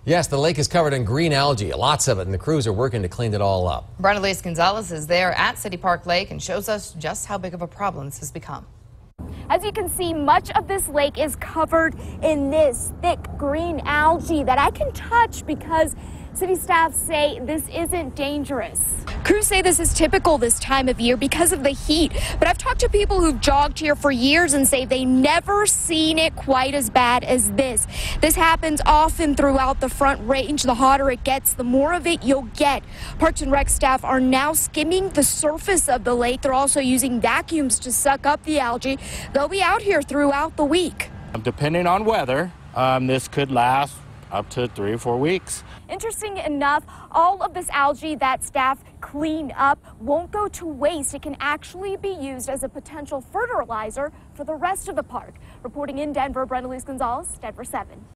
Yes, the lake is covered in green algae, lots of it, and the crews are working to clean it all up. Brenda-Lise Gonzalez is there at City Park Lake and shows us just how big of a problem this has become. As you can see, much of this lake is covered in this thick green algae that I can touch because city staff say this isn't dangerous. Crews say this is typical this time of year because of the heat, but I've talked to people who've jogged here for years and say they never seen it quite as bad as this. This happens often throughout the Front Range. The hotter it gets, the more of it you'll get. Parks and Rec staff are now skimming the surface of the lake. They're also using vacuums to suck up the algae. They'll be out here throughout the week. Depending on weather, this could last up to 3 or 4 weeks. Interesting enough, all of this algae that staff clean up won't go to waste. It can actually be used as a potential fertilizer for the rest of the park. Reporting in Denver, Brenda-Lise Gonzalez, Denver 7.